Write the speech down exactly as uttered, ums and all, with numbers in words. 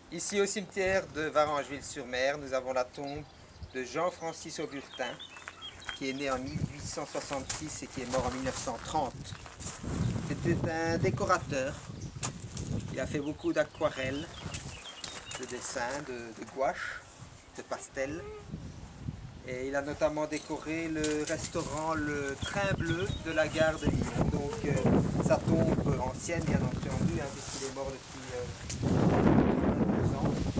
Ici au cimetière de Varangeville-sur-Mer, nous avons la tombe de Jean-Francis Auburtin, qui est né en mille huit cent soixante-six et qui est mort en mille neuf cent trente. C'était un décorateur. Il a fait beaucoup d'aquarelles, de dessins, de, de gouache, de pastels. Et il a notamment décoré le restaurant Le Train Bleu de la gare de Lyon. Donc euh, sa tombe ancienne, bien entendu, hein, puisqu'il est mort depuis euh, deux ans.